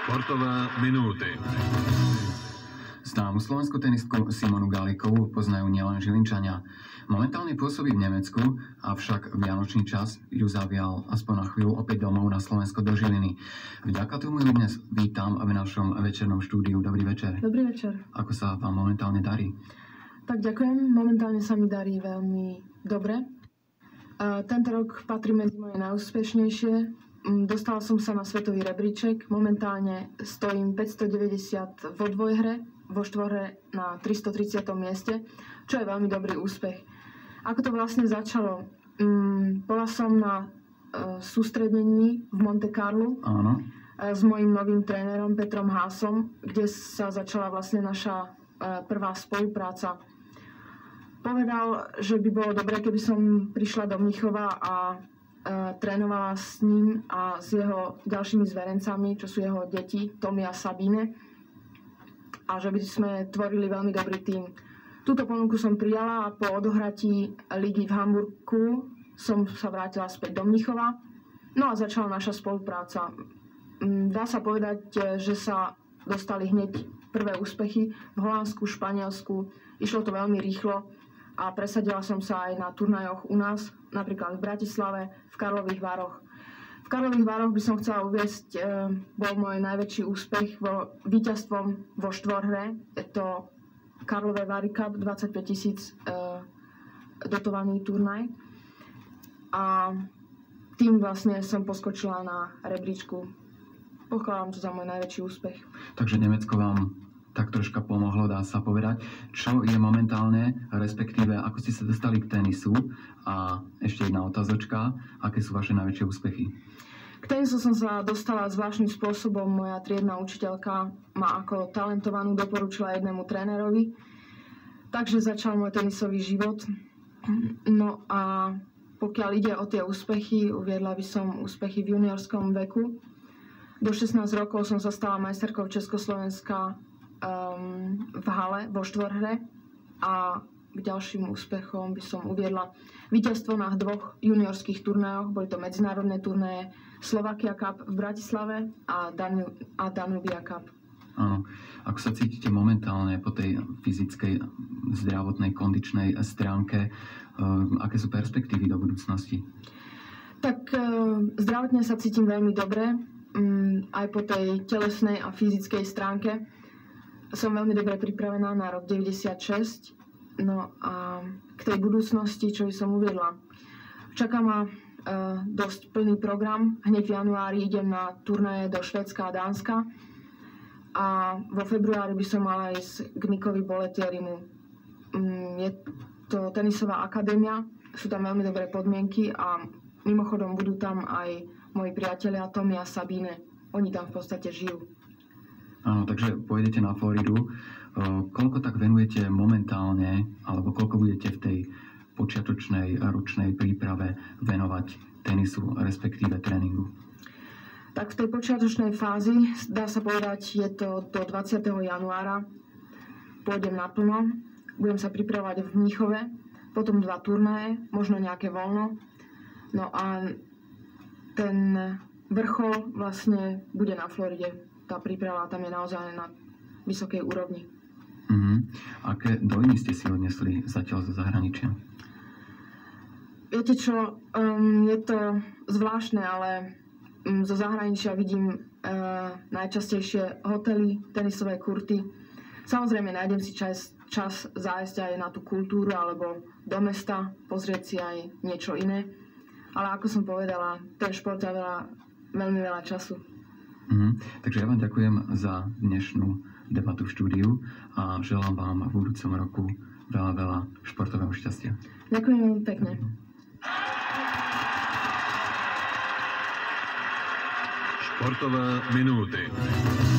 Športové minúty. Známu slovenskú tenistku Simonu Gálikovú poznajú nielen Žilinčania. Momentálne pôsobí v Nemecku, avšak vianočný čas ju zavial aspoň na chvíľu opäť domov na Slovensko do Žiliny. Vďaka tomu ju dnes vítam v našom večernom štúdiu. Dobrý večer. Dobrý večer. Ako sa vám momentálne darí? Tak ďakujem. Momentálne sa mi darí veľmi dobre. Tento rok patrí medzi moje najúspešnejšie. Dostala som sa na svetový rebríček. Momentálne stojím 590 vo dvojhre, vo štvorhre na 330. mieste, čo je veľmi dobrý úspech. Ako to vlastne začalo? Bola som na sústredení v Monte Carlu. Áno. S mojím novým trénerom Petrom Hásom, kde sa začala vlastne naša prvá spolupráca. Povedal, že by bolo dobré, keby som prišla do Mnichova a trénovala s ním a s jeho ďalšími zverencami, čo sú jeho deti, Tommy a Sabine, a že by sme tvorili veľmi dobrý tím. Túto ponuku som prijala a po odohratí ligy v Hamburgu som sa vrátila späť do Mnichova. No a začala naša spolupráca. Dá sa povedať, že sa dostali hneď prvé úspechy v Holandsku, Španielsku. Išlo to veľmi rýchlo a presadila som sa aj na turnajoch u nás, napríklad v Bratislave, v Karlových Varoch. V Karlových Varoch by som chcela uviesť, bol môj najväčší úspech víťazstvom vo štvorhre. Je to Karlové Vary Cup, 25 000 dotovaný turnaj. A tým vlastne som poskočila na rebríčku. Pokladám to za môj najväčší úspech. Takže Nemecko vám tak troška pomohlo, dá sa povedať. Čo je momentálne, respektíve ako ste sa dostali k tenisu? A ešte jedna otázočka, aké sú vaše najväčšie úspechy? K tenisu som sa dostala zvláštnym spôsobom. Moja triedna učiteľka ma ako talentovanú doporučila jednému trénerovi. Takže začal môj tenisový život. No a pokiaľ ide o tie úspechy, uviedla by som úspechy v juniorskom veku. Do 16 rokov som sa stala majsterkou Československa v hale, vo štvorhre, a k ďalším úspechom by som uviedla víťazstvo na dvoch juniorských turnajoch. Boli to medzinárodné turnaje Slovakia Cup v Bratislave a Danubia Cup. Áno. Ako sa cítite momentálne po tej fyzickej, zdravotnej, kondičnej stránke? Aké sú perspektívy do budúcnosti? Tak zdravotne sa cítim veľmi dobre. Aj po tej telesnej a fyzickej stránke som veľmi dobre pripravená na rok 96. No a k tej budúcnosti, čo by som uviedla. Čaká ma dosť plný program. Hneď v januári idem na turnaje do Švédska a Dánska. A vo februári by som mala ísť k Nikovi Boletierimu. Je to tenisová akadémia. Sú tam veľmi dobré podmienky a mimochodom budú tam aj moji priatelia Tommy a Sabine. Oni tam v podstate žijú. Áno, takže pôjdete na Floridu. Koľko tak venujete momentálne, alebo koľko budete v tej počiatočnej ročnej príprave venovať tenisu, respektíve tréningu? Tak v tej počiatočnej fázi, dá sa povedať, je to do 20. januára. Pôjdem naplno, budem sa pripravovať v Mnichove, potom 2 turnaje, možno nejaké voľno. No a ten vrchol vlastne bude na Floride. Tá príprava tam je naozaj na vysokej úrovni. Aké dojmy ste si odnesli zatiaľ zo zahraničia? Viete čo, je to zvláštne, ale zo zahraničia vidím najčastejšie hotely, tenisové kurty. Samozrejme, nájdem si čas zájsť aj na tú kultúru alebo do mesta, pozrieť si aj niečo iné. Ale ako som povedala, ten šport je veľmi veľa času. Takže ja vám ďakujem za dnešnú debatu v štúdiu a želám vám v budúcom roku veľa športového šťastia. Ďakujem veľmi pekne. Športové minúty.